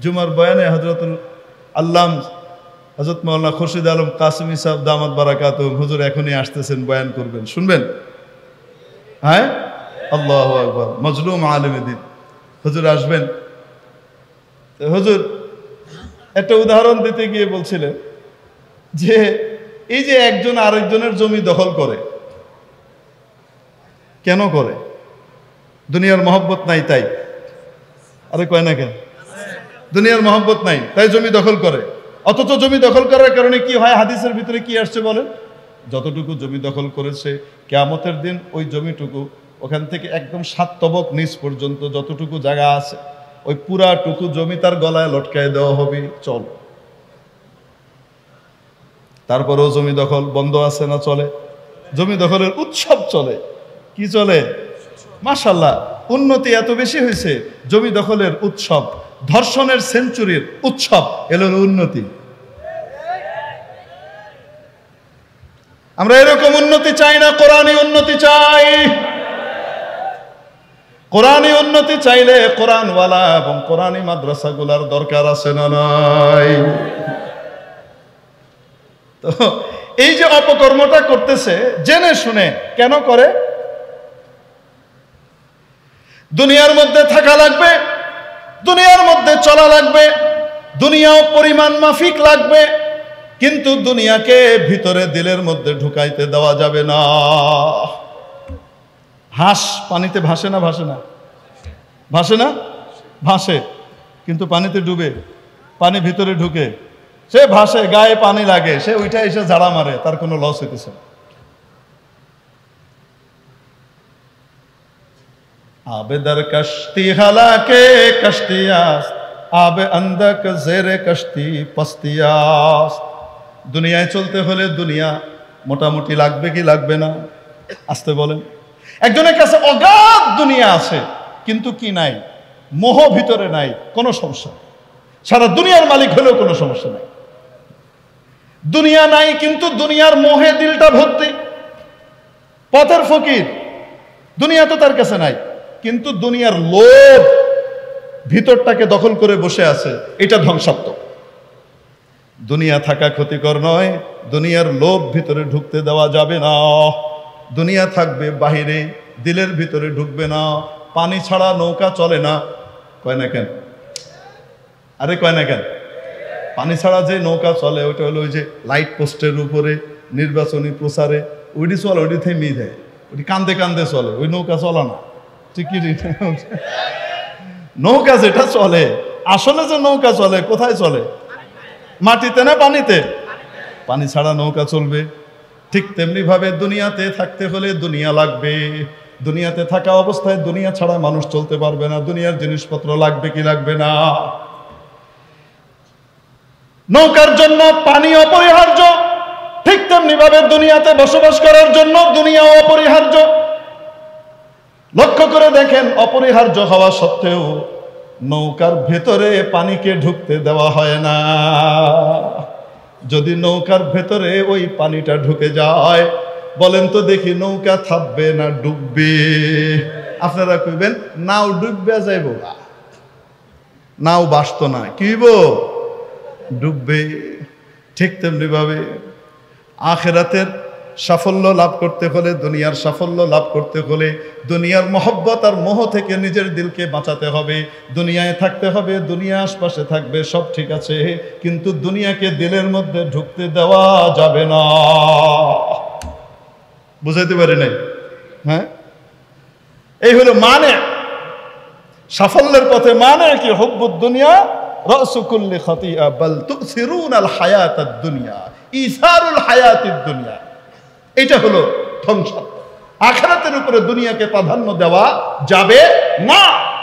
জুমার বয়ানে হযরতুল আল্লাম হযরত মাওলানা খুরশিদ আলম কাসেমি সাহেব দামাত বারাকাতুহু হুজুর এখনই আসতেছেন, বয়ান করবেন, শুনবেন? হ্যাঁ, আল্লাহু আকবার। মজলুম আলেম দ্বীন হুজুর আসবেন। হুজুর একটা উদাহরণ দিতে গিয়ে বলছিলেন যে এই যে একজন আরেকজনের জমি দখল করে, কেন করে? দুনিয়ার মহব্বত নাই তাই? আরে কয় না কেন? দুনিয়ার মহব্বত নাই তাই জমি দখল করে। অথচ জমি দখল করার কারণে কি হয়? হাদিসের ভিতরে কি আসছে বলেন? যতটুকু জমি দখল করেছে কিয়ামতের দিন ওই জমিটুকু ওখান থেকে একদম 7 তবক নিচ পর্যন্ত যতটুকু জায়গা আছে ওই পুরাটুকু জমি তার গলায় লটকায় দেওয়া হবে। চল, তারপরেও জমি দখল বন্ধ আছে না? চলে। জমি দখলের উৎসব চলে। কি চলে? মাশাআল্লাহ, উন্নতি এত বেশি হয়েছে, জমি দখলের উৎসব, ধর্ষণের সেঞ্চুরির উৎসব, এলো উন্নতি। আমরা এরকম উন্নতি চাই না, কোরআনী উন্নতি চাই। কোরআনী উন্নতি চাইলে কোরআনওয়ালা এবং কোরআনী মাদ্রাসাগুলার দরকার আছে না নাই? তো এই যে অপকর্মটা করতেছে জেনে শুনে, কেন করে? দুনিয়ার মধ্যে থাকা লাগবে, দুনিয়ার মধ্যে চলা লাগবে, দুনিয়াও পরিমাণ মাফিক লাগবে, কিন্তু দুনিয়াকে ভিতরে দিলের মধ্যে ঢুকাইতে দেওয়া যাবে না। হাঁস পানিতে ভাসে না? ভাসে না? ভাসে না? ভাসে, কিন্তু পানিতে ডুবে, পানি ভিতরে ঢুকে, সে ভাসে, গায়ে পানি লাগে, সে ওইটা এসে ঝাড়া মারে, তার কোনো লস হইতেছে না। আবে দর কশতি হালাকে কশতিয়াস, আবে আন্দক জেরে কশতি পস্তিয়াস। দুনিয়ায় চলতে হলে দুনিয়া মোটামুটি লাগবে কি লাগবে না? আসতে বলেন। একজনের কাছে অগাধ দুনিয়া আছে, কিন্তু কি নাই? মোহ ভিতরে নাই, কোনো সমস্যা। সারা দুনিয়ার মালিক হলেও কোনো সমস্যা নাই। দুনিয়া নাই কিন্তু দুনিয়ার মোহে দিলটা ভর্তি, পথের ফকির। দুনিয়া তো তার কাছে নাই, কিন্তু দুনিয়ার লোভ ভিতরটাকে দখল করে বসে আছে, এটা ধ্বংসাত্মক। দুনিয়া থাকা ক্ষতিকর নয়, দুনিয়ার লোভ ভিতরে ঢুকতে দেওয়া যাবে না। দুনিয়া থাকবে বাহিরে, দিলের ভিতরে ঢুকবে না। পানি ছাড়া নৌকা চলে না, কয় না কেন? আরে কয় না কেন? পানি ছাড়া যে নৌকা চলে ওটা হলো ওই যে লাইট পোস্টের উপরে নির্বাচনী প্রচারে ওইটি চলে, ওইটি থেমে যায়, ওইটি কান্দে কান্দে চলে, ওই নৌকা চলে না। ঠিক কি? নৌকা যেটা চলে, আসলে যে নৌকা চলে কোথায় চলে? মাটিতে না পানিতে? পানি ছাড়া নৌকা চলবে। ঠিক তেমনি ভাবে দুনিয়াতে থাকতে হলে দুনিয়া লাগবে। দুনিয়াতে থাকা অবস্থায় দুনিয়া ছাড়া মানুষ চলতে পারবে না। দুনিয়ার জিনিসপত্র লাগবে কি লাগবে না? নৌকার জন্য পানি অপরিহার্য, ঠিক তেমনি ভাবে দুনিয়াতে বসবাস করার জন্য দুনিয়াও অপরিহার্য। লক্ষ্য করে দেখেন, অপরিহার্য হওয়া সত্ত্বেও নৌকার ভেতরে পানিকে ঢুকতে দেওয়া হয় না। যদি নৌকার ভেতরে ওই পানিটা ঢুকে যায়, বলেন তো দেখি, নৌকা থাকবে না ডুববে? আপনারা কইবেন নাও ডুববে যাইব, নাও বাসত না, কি ডুববে। ঠিক তেমনি ভাবে আখিরাতের সাফল্য লাভ করতে হলে, দুনিয়ার সাফল্য লাভ করতে হলে দুনিয়ার মহব্বত আর মোহ থেকে নিজের দিলকে বাঁচাতে হবে। দুনিয়ায় থাকতে হবে, দুনিয়া আশপাশে থাকবে, সব ঠিক আছে, কিন্তু দুনিয়াকে দিলের মধ্যে ঢুকতে দেওয়া যাবে না। বুঝাইতে পারি নাই? হ্যাঁ, এই হলো মানে সাফল্যের পথে। মানে কি? হুব্বুদ দুনিয়া রাসু কুল্লি খাতিয়া বাল তুসিরুনাল হায়াতাদ দুনিয়া ইসারুল হায়াতিদ দুনিয়া। এটা হলো ধ্বংস। আখিরাতের উপরে দুনিয়াকে প্রাধান্য দেওয়া যাবে না।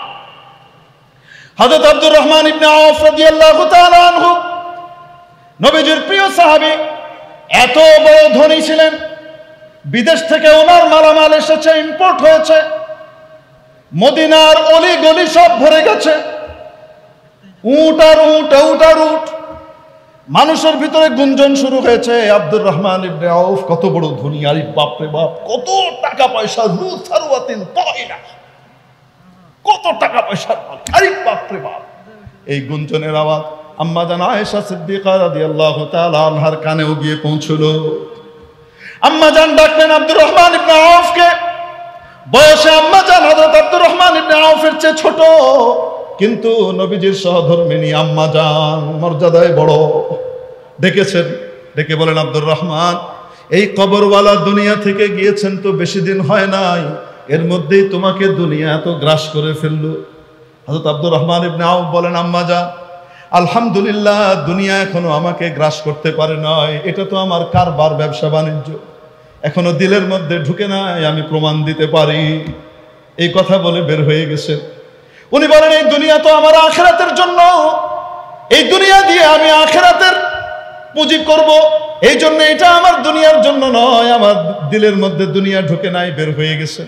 হযরত আব্দুর রহমান ইবনে আওফ রাদিয়াল্লাহু তাআলা আনহু, নবীজির প্রিয় সাহাবী, এত বড় ধনী ছিলেন, বিদেশ থেকে ওনার মালামাল এসেছে, ইম্পোর্ট হয়েছে, মদিনার অলি গলি সব ভরে গেছে, উট আর উট, উট আর উট। মানুষের ভিতরে গুঞ্জন শুরু হয়েছে, আব্দুর রহমান ইবনে আউফ কত বড় ধনী, আরে বাপ রে বাপ, কত টাকা পয়সা, জু সারওয়াতিন তাইরা, কত টাকা পয়সার মালিক, আরে বাপ রে বাপ। এই গুঞ্জনের আওয়াজ আম্মা জান আয়েশা সিদ্দিকা রাদিয়াল্লাহু তাআলা আনহার কানেও গিয়ে পৌঁছলো। আম্মা জান ডাকলেন আব্দুর রহমান ইবনে আউফকে। বয়সে আম্মা জান হযরত আব্দুর রহমান ইবনে আউফের চেয়ে ছোট, কিন্তু নবীজির সহধর্মিণী আম্মা জান মর্যাদায় বড়। ডেকেছেন, ডেকে বলেন আব্দুর রহমান, এই কবরওয়ালা দুনিয়া থেকে গিয়েছেন তো বেশি দিন হয় নাই, এর মধ্যেই তোমাকে দুনিয়া তো গ্রাস করে ফেললো। হযরত আব্দুর রহমান ইবনে আউফ বলেন আম্মা জান, আলহামদুলিল্লাহ দুনিয়া এখনো আমাকে গ্রাস করতে পারে নাই, এটা তো আমার কারবার ব্যবসা বাণিজ্য, এখনো দিলের মধ্যে ঢুকে নাই, আমি প্রমাণ দিতে পারি। এই কথা বলে বের হয়ে গেছে। উনি বলেন এই দুনিয়া তো আমার আখিরাতের জন্য, এই দুনিয়া দিয়ে আমি আখিরাতের পুঁজি করব, এই জন্য এটা আমার দুনিয়ার জন্য নয়, আমার দিলের মধ্যে দুনিয়া ঢুকে নাই, বের হয়ে গেছে।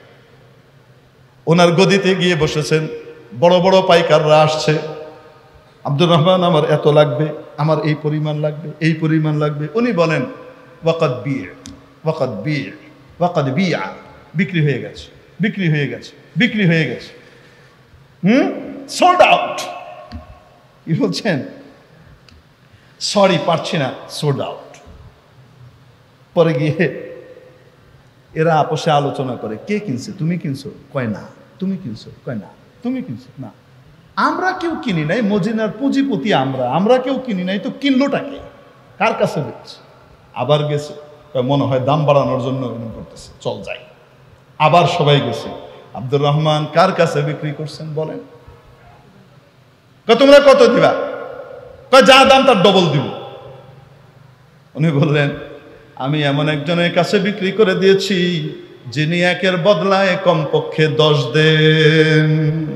ওনার গদিতে গিয়ে বসেছেন, বড় বড় পাইকাররা আসছে, আব্দুর রহমান আমার এত লাগবে, আমার এই পরিমাণ লাগবে, এই পরিমাণ লাগবে। উনি বলেন ওয়াকাদ বিয়ে, ওয়াকাদ বিয়ে, ওয়াকাদ বিয়া, বিক্রি হয়ে গেছে, বিক্রি হয়ে গেছে, বিক্রি হয়ে গেছে, সোল্ড আউট। কি বলছেন? সরি পারছি না, সোল্ড আউট। পরে গিয়ে এরা আপোষে আলোচনা করে, কে কিনছে? তুমি কিনছো? কয় না। তুমি কিনছো? কয় না। তুমি কিনছো? না। আমরা কেউ কিনি নাই, মদিনার পুঁজিপতি আমরা কেউ কিনি নাই, তো কিনলোটাকে কার কাছে বেচছে? আবার গেছে, মনে হয় দাম বাড়ানোর জন্য এরকম করতেছে, চল যাই। আবার সবাই গেছে, আব্দুর রহমান কার কাছে বিক্রি করছেন বলেন? তোমরা কত দিবা? যা দাম তার ডবল দিব। উনি বললেন আমি এমন একজনের কাছে বিক্রি করে দিয়েছি যিনি একের বদলায় কমপক্ষে 10 দেন।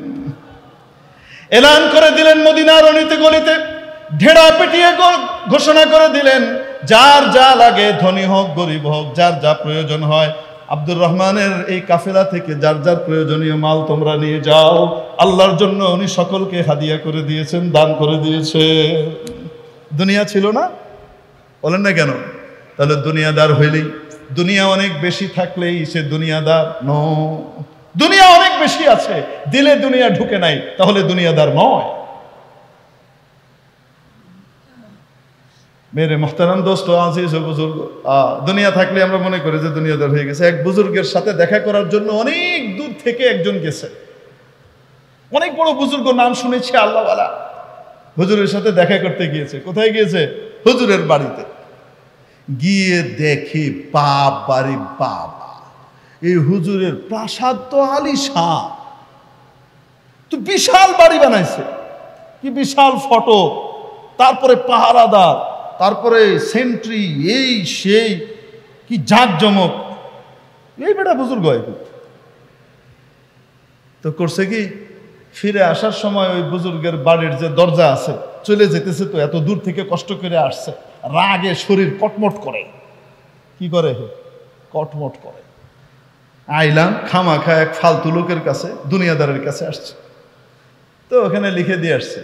এলান করে দিলেন মদিনার অলিতে গলিতে, ঢেড়া পিটিয়ে ঘোষণা করে দিলেন, যার যা লাগে, ধনী হোক গরিব হোক, যার যা প্রয়োজন হয়, আব্দুর রহমানের এই কাফেলা থেকে যার যার প্রয়োজনীয় মাল তোমরা নিয়ে যাও। আল্লাহর জন্য উনি সকলকে হাদিয়া করে দিয়েছেন, দান করে দিয়েছে। দুনিয়া ছিল না? বলেন না কেন? তাহলে দুনিয়াদার হইলেই, দুনিয়া অনেক বেশি থাকলেই সে দুনিয়াদার ন। দুনিয়া অনেক বেশি আছে, দিলে দুনিয়া ঢুকে নাই, তাহলে দুনিয়াদার নয়। মেরে মোহতারাম দোস্ত আজিজ ও বুজুর্গ, দুনিয়া থাকলে আমরা মনে করি যে দুনিয়াদার হয়ে গেছে। এক বুজুর্গের সাথে দেখা করার জন্য অনেক দূর থেকে একজন গেছে, অনেক বড় বুজুর্গ, নাম শুনেছি, আল্লাহওয়ালা। হুজুরের সাথে দেখা করতে গিয়েছে। কোথায় গিয়েছে? হুজুরের বাড়িতে। গিয়ে দেখে বাবারে বাবা, এই হুজুরের প্রাসাদ তো আলিশান, তো বিশাল বাড়ি বানাইছে, কি বিশাল ফটো, তারপরে পাহারাদার, তারপরে সেন্ট্রি, এই সেই, কি জাঁকজমক। এই বেটা বুজুর্গ হয়। তো করছে কি, ফিরে আসার সময় ওই বুজুর্গের বাড়ির যে দরজা আছে, চলে যেতেছে, তো এত দূর থেকে কষ্ট করে আসছে, রাগে শরীর কটমট করে। কি করে? কটমট করে। আইলাম খামাখা এক ফালতু লোকের কাছে, দুনিয়াদারের কাছে আসছে, তো ওখানে লিখে দিয়ে আসছে,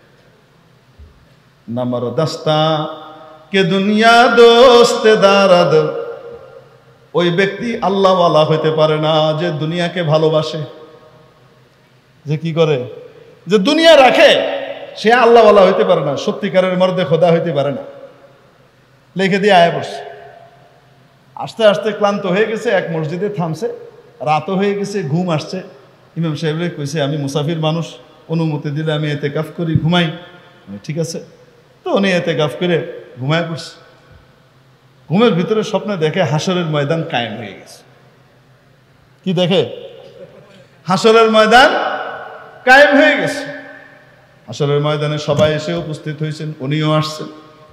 নাম্বার দাস্তা কে দুনিয়া দোস্তে দারাদ। ওই ব্যক্তি আল্লাহওয়ালা হইতে পারে না যে দুনিয়াকে ভালোবাসে। যে কি করে? যে দুনিয়া রাখে, সে আল্লাহওয়ালা হইতে পারে না, সত্যিকারের মর্দে খোদা হইতে পারে না। লিখে দিয়ে আয়া পড়ছে। আস্তে আস্তে ক্লান্ত হয়ে গেছে, এক মসজিদে থামছে, রাতও হয়ে গেছে, ঘুম আসছে। ইমাম সাহেবরে কইছে, আমি মুসাফির মানুষ, অনুমতি দিলে আমি এতেকাফ করি, ঘুমাই। ঠিক আছে। তো উনি এতেকাফ করে ঘুমায় পড়ছে। ঘুমের ভিতরে স্বপ্নে দেখে হাসরের ময়দান কায়েম হয়ে গেছে। কি দেখে? হাসরের ময়দান কায়েম হয়ে গেছে। হাসরের ময়দানে সবাই এসে উপস্থিত হয়েছেন, উনিও আসছেন।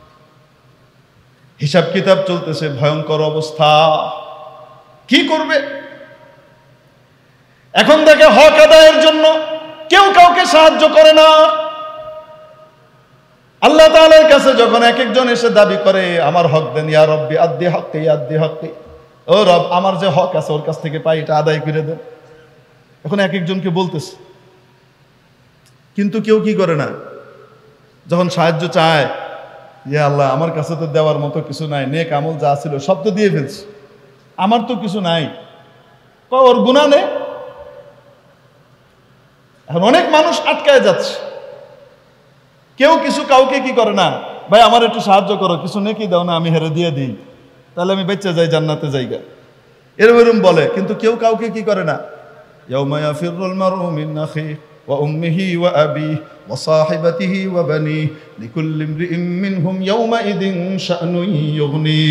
হিসাব কিতাব চলতেছে, ভয়ঙ্কর অবস্থা। কি করবে? এখন দেখে হক আদায়ের জন্য কেউ কাউকে সাহায্য করে না। আল্লাহ তাআলার কাছে যখন এক একজন এসে দাবি করে, আমার হক দেন, ইয়া রব্বি আদ্দি হক্কি, আদ্দি হক্কি, ও রব আমার যে হক আছে ওর কাছ থেকে পাই, এটা আদায় করে দেন। এখন এক একজনকে বলতেছে, কিন্তু কেউ কি করে না। যখন সাহায্য চায়, ইয়া আল্লাহ আমার কাছে তো দেওয়ার মতো কিছু নাই, নেক আমল যা ছিল সব তো দিয়ে ফেলছি, আমার তো কিছু নাই, ওর গুনাহ নেই। এখন অনেক মানুষ আটকায় যাচ্ছে। কেউ কিছু কাউকে কি করে না, ভাই আমার একটু সাহায্য করো, কিছু নেকি দাও না, আমি হেরে দিয়ে দিই, তাহলে আমি বেঁচে যাই, জান্নাতে জায়গা, এরকম বলে। কিন্তু কেউ কাউকে কি করে না। ইয়াউমা ইয়াফিরুল মারউ মিন আখিহি ওয়া উম্মিহি ওয়া আবিহি ওয়া সাহিবাতিহি ওয়া বানিহি লিকুল্লি ইমরিইম মিনহুম ইয়াউমা ইদিন শা'নুন ইউগনি।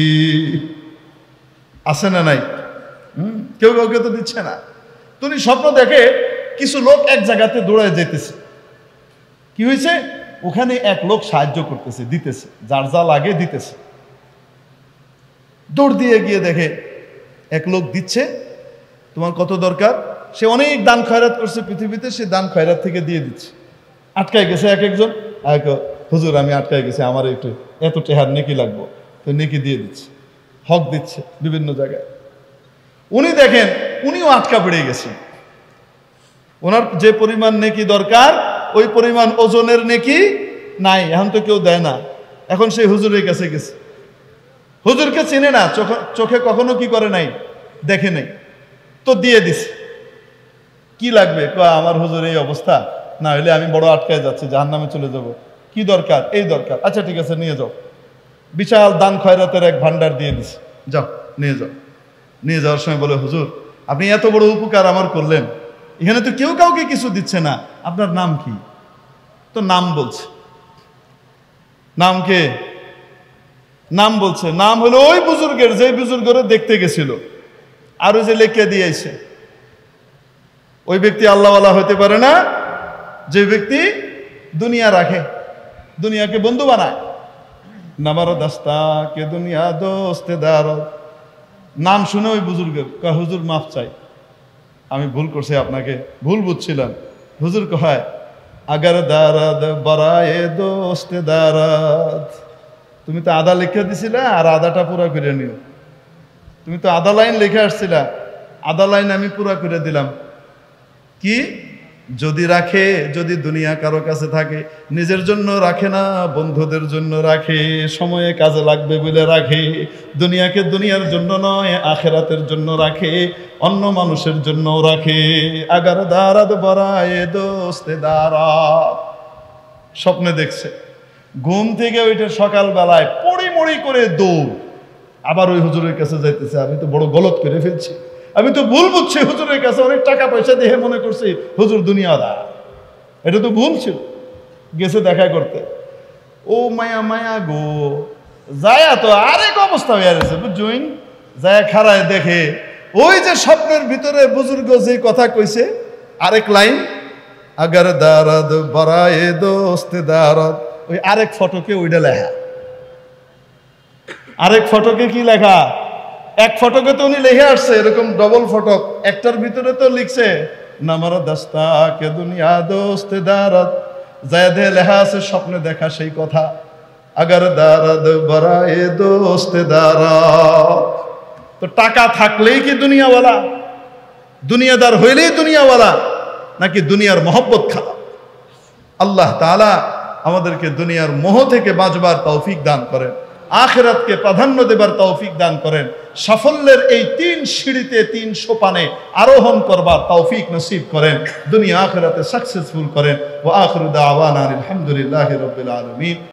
আছে না নাই? কেউ কাউকে তো দিচ্ছে না। তুমি স্বপ্ন দেখে কিছু লোক এক জায়গাতে দৌড়ায় যেতেছে, কি হয়েছে, ওখানে এক লোক সাহায্য করতেছে, দিতেছে, যার যা লাগে দিতেছে। দৌড় দিয়ে গিয়ে দেখে এক লোক দিচ্ছে, তোমার কত দরকার, সে অনেক দান খয়রাত করছে পৃথিবীতে, সে দান খয়রাত থেকে দিয়ে দিচ্ছে। আটকায় গেছে এক একজন, হুজুর আমি আটকায় গেছি, আমার একটু এত টেহার নেকি লাগবো, তো নেকি দিয়ে দিচ্ছে, হক দিচ্ছে বিভিন্ন জায়গায়। উনি দেখেন উনিও আটকা পড়ে গেছেন, ওনার যে পরিমাণ নেকি দরকার ওই পরিমাণ ওজনের নেকি নাই, এখন তো কেউ দেয় না। এখন সেই হুজুরের কাছে গেছে, হুজুরকে চেনে না, চোখে কখনো কি করে নাই, দেখে নাই, তো দিয়ে দিছে। কি লাগবে, আমার হুজুর এই অবস্থা, না হলে আমি বড় আটকায় যাচ্ছি, জাহান্নামে চলে যাব, কি দরকার, এই দরকার, আচ্ছা ঠিক আছে নিয়ে যাও। বিশাল দান খয়রাতের এক ভান্ডার দিয়ে দিছে, যাও নিয়ে যাও। নিয়ে যাওয়ার সময় বলে, হুজুর আপনি এত বড় উপকার আমার করলেন, এখানে তো কেউ কাউকে কিছু দিচ্ছে না, আপনার নাম কি? তো নাম বলছে। নাম কে? নাম বলছে, নাম হলো ওই বুজুর্গের, যে বুজুর্গের দেখতে গেছিল, আর ওই যে লেখে দিয়েছে। ওই ব্যক্তি আল্লাহওয়ালা হতে পারে না যে ব্যক্তি দুনিয়া রাখে, দুনিয়াকে বন্ধু বানায়। নামার দাস্তা কে দুনিয়া দোস্তেদার। নাম শুনে ওই বুজুর্গের কয়, হুজুর মাফ চাই, আমি ভুল করছি, আপনাকে ভুল বুঝছিলাম। হুজুর কয়, আগার দারাদ বারায়ে দোস্তেদারাত, তুমি তো আধা লেখা দিছিলা, আর আধাটা পুরা করে নিও। তুমি তো আধা লাইন লেখা আসছিলা, আধা লাইন আমি পুরা করে দিলাম। কি? যদি রাখে, যদি দুনিয়া কারো কাছে থাকে, নিজের জন্য রাখে না, বন্ধুদের জন্য রাখে, সময়ে কাজে লাগবে বলে রাখে। দুনিয়াকে দুনিয়ার জন্য নয়, আখেরাতের জন্য রাখে, অন্য মানুষের জন্য রাখে। আগার দারাদ বারায়ে দোস্তেদারাত। স্বপ্নে দেখছে, ঘুম থেকে ওইটা সকালবেলায় পড়ি করে দৌড়, আবার ওই হুজুরের কাছে যাইতেছে, আমি তো বড় গলত করে ফেলছি, আমি তো ভুল বুঝছি, হুজুরের কাছে অনেক টাকা পয়সা দিয়ে মনে করছি হুজুর দুনিয়াদার, এটা তো ভুল ছিল। গেছে দেখা করতে, ও মায়া মায়া গো, যায়া তো আরেক অবস্থা হয়ে গেছে, বুঝছুন। যায়া খাড়ায় দেখে ওই যে স্বপ্নের ভিতরে বুজুর্গ যে কথা কইছে, আরেক লাইন, আগার দারাদ বারায়ে দোস্তেদারাত, ওই আরেক ফটোকে ওইটা লেখা। আরেক ফটোকে কি লেখা? এক ফটোকে তো উনি লিখে আসছে, এরকম ডবল ফটক, একটার ভিতরে তো লিখছে নামার দাস্তা কে দুনিয়া দোস্তেদারাত, যায়দে লেখা আছে স্বপ্নে দেখা সেই কথা, আগার দারাদ বারায়ে দোস্তেদারাত। তো টাকা থাকলেই কি দুনিয়াওয়ালা? দুনিয়াদার হইলেই দুনিয়াওয়ালা, নাকি দুনিয়ার মহব্বত খাওয়া? আল্লাহ তাআলা আমাদেরকে দুনিয়ার মোহ থেকে বাঁচবার তৌফিক দান করেন, আখিরাতকে প্রাধান্য দেবার তৌফিক দান করেন, সাফল্যের এই 3 সিঁড়িতে 3 সোপানে আরোহণ করবার তৌফিক নসিব করেন, দুনিয়া আখিরাতে সাকসেসফুল করেন। ওয়া আখিরু দাওয়ানা আলহামদুলিল্লাহি রাব্বিল আলামিন।